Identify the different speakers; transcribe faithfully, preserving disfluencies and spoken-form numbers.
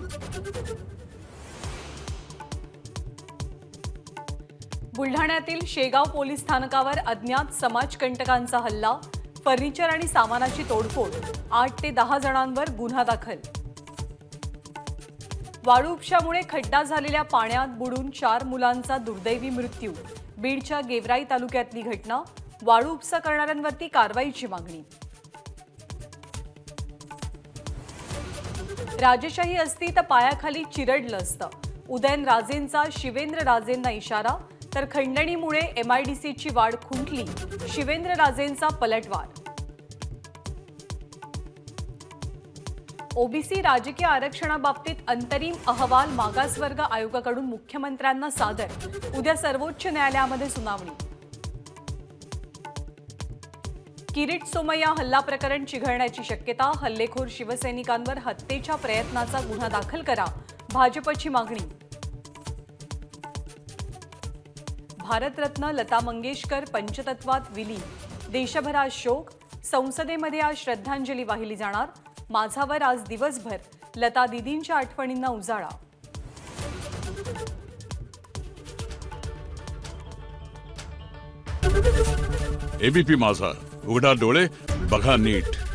Speaker 1: बुलढाण्यातील Shegaon police स्थानकावर अज्ञात समाजकंटकांचा हल्ला, फर्निचर आणि सामानाची तोडफोड, आठ ते दहा जणांवर गुन्हा दाखल। वाळू उपशामुळे खड्डा झालेल्या पाण्यात बुडून चार मुलांचा दुर्दैवी मृत्यू, बीडच्या गेवराई तालुक्यातली घटना, वाळू उपसा करणाऱ्यांवरती कारवाईची मागणी। राजेशाही असती तर पायाखाली चिरडलं असतं, उदयनराजेंचा शिवेंद्रराजेंना इशारा, तर खंडणीमुळे एमआयडीसीची वाढ खुंटली, शिवेंद्रराजेंचा पलटवार। ओबीसी राजकीय आरक्षणाबाबतीत अंतरिम अहवाल मागासवर्ग आयोगाकडून मुख्यमंत्र्यांना सादर, उद्या सर्वोच्च न्यायालयामध्ये सुनावणी। किरीट सोमय्या हल्ला प्रकरण चिघळण्याची शक्यता, हल्लेखोर शिवसैनिकांवर हत्येच्या प्रयत्नाचा गुन्हा दाखल करा, भाजपची मागणी। भारतरत्न लता मंगेशकर पंचतत्वात विलीन, देशभरात शोक, संसदेमध्ये आज श्रद्धांजली वाहिली जाणार, माझावर आज दिवसभर लता दीदींच्या आठवणींना उजाळा।
Speaker 2: एबीपी माझा, उघडा डोळे बघा नीट।